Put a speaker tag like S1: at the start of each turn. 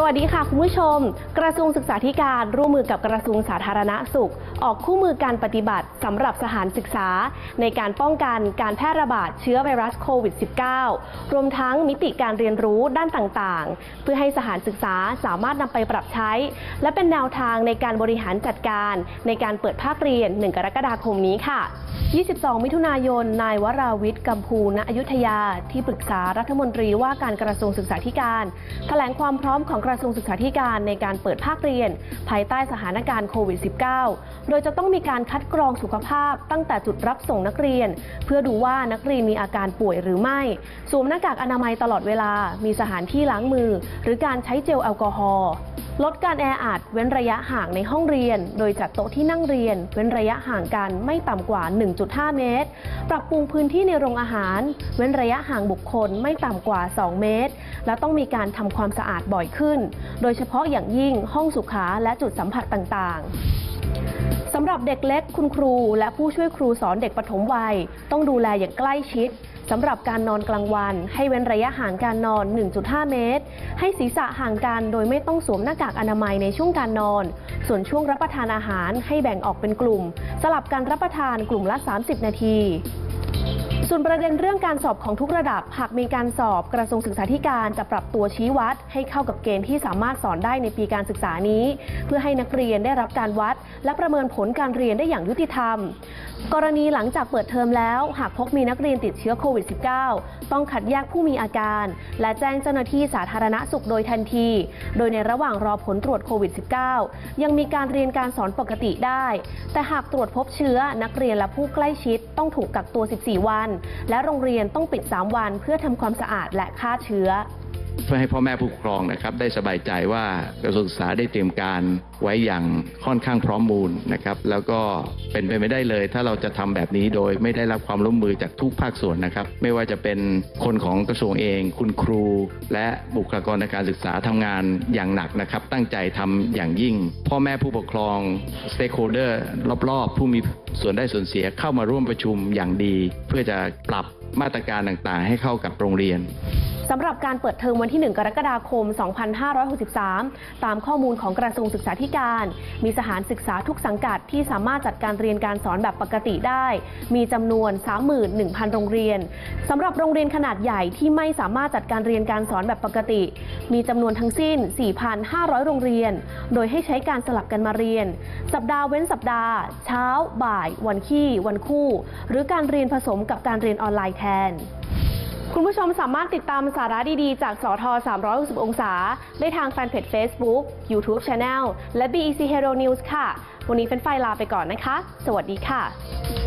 S1: วัสดีค่ะคุณผู้ชมกระทรวงศึกษาธิการร่วมมือกับกระทรวงสาธารณสุขออกคู่มือการปฏิบัติสำหรับสถานศึกษาในการป้องกันการแพร่ระบาดเชื้อไวรัสโควิด -19 รวมทั้งมิติการเรียนรู้ด้านต่างๆเพื่อให้สถานศึกษาสามารถนำไปปรับใช้และเป็นแนวทางในการบริหารจัดการในการเปิดภาคเรียน 1 กรกฎาคมนี้ค่ะ22 มิถุนายนนายวราวิทย์ กัมพูณอยุธยาที่ปรึกษารัฐมนตรีว่าการกระทรวงศึกษาธิการแถลงความพร้อมของกระทรวงศึกษาธิการในการเปิดภาคเรียนภายใต้สถานการณ์โควิด -19 โดยจะต้องมีการคัดกรองสุขภาพตั้งแต่จุดรับส่งนักเรียนเพื่อดูว่านักเรียนมีอาการป่วยหรือไม่สวมหน้ากากอนามัยตลอดเวลามีสถานที่ล้างมือหรือการใช้เจลแอลกอฮอล์ลดการแออัดเว้นระยะห่างในห้องเรียนโดยจัดโต๊ะที่นั่งเรียนเว้นระยะห่างกันไม่ต่ำกว่า 1.5 เมตรปรับปรุงพื้นที่ในโรงอาหารเว้นระยะห่างบุคคลไม่ต่ำกว่า 2 เมตรและต้องมีการทำความสะอาดบ่อยขึ้นโดยเฉพาะอย่างยิ่งห้องสุขาและจุดสัมผัสต่างๆสำหรับเด็กเล็กคุณครูและผู้ช่วยครูสอนเด็กปฐมวัยต้องดูแลอย่างใกล้ชิดสำหรับการนอนกลางวันให้เว้นระยะห่างการนอน 1.5 เมตรให้ศีรษะห่างกันโดยไม่ต้องสวมหน้ากากอนามัยในช่วงการนอนส่วนช่วงรับประทานอาหารให้แบ่งออกเป็นกลุ่มสลับการรับประทานกลุ่มละ 30 นาทีส่วนประเด็นเรื่องการสอบของทุกระดับหากมีการสอบกระทรวงศึกษาธิการจะปรับตัวชี้วัดให้เข้ากับเกณฑ์ที่สามารถสอนได้ในปีการศึกษานี้เพื่อให้นักเรียนได้รับการวัดและประเมินผลการเรียนได้อย่างยุติธรรมกรณีหลังจากเปิดเทอมแล้วหากพบมีนักเรียนติดเชื้อโควิด -19 ต้องคัดแยกผู้มีอาการและแจ้งเจ้าหน้าที่สาธารณสุขโดยทันทีโดยในระหว่างรอผลตรวจโควิด -19 ยังมีการเรียนการสอนปกติได้แต่หากตรวจพบเชื้อนักเรียนและผู้ใกล้ชิดต้องถูกกักตัว 14 วันและโรงเรียนต้องปิด 3 วันเพื่อทำความสะอาดและฆ่าเชื้อ
S2: เพื่อให้พ่อแม่ผู้ปกครองนะครับได้สบายใจว่ากระทรวงศึกษาได้เตรียมการไว้อย่างค่อนข้างพร้อมมูลนะครับแล้วก็เป็นไปไม่ได้เลยถ้าเราจะทำแบบนี้โดยไม่ได้รับความร่วมมือจากทุกภาคส่วนนะครับไม่ว่าจะเป็นคนของกระทรวงเองคุณครูและบุคลากรทางการศึกษาทำงานอย่างหนักนะครับตั้งใจทำอย่างยิ่งพ่อแม่ผู้ปกครอง stakeholder รอบๆผู้มีส่วนได้ส่วนเสียเข้ามาร่วมประชุมอย่างดีเพื่อจะปรับมาตรการต่างๆให้เข้ากับโรงเรียน
S1: สำหรับการเปิดเทอมวันที่ 1 กรกฎาคม 2563 ตามข้อมูลของกระทรวงศึกษาธิการมีสถานศึกษาทุกสังกัดที่สามารถจัดการเรียนการสอนแบบปกติได้มีจำนวน 31,000 โรงเรียนสำหรับโรงเรียนขนาดใหญ่ที่ไม่สามารถจัดการเรียนการสอนแบบปกติมีจำนวนทั้งสิ้น 4,500 โรงเรียนโดยให้ใช้การสลับกันมาเรียนสัปดาห์เว้นสัปดาห์เช้าบ่ายวันขี้วันคู่หรือการเรียนผสมกับการเรียนออนไลน์แทนคุณผู้ชมสามารถติดตามสาระดีๆจากสท360 องศาได้ทางแฟนเพจ Facebook YouTube Channel และ BEC Hero News ค่ะวันนี้เป็นไฟลาไปก่อนนะคะสวัสดีค่ะ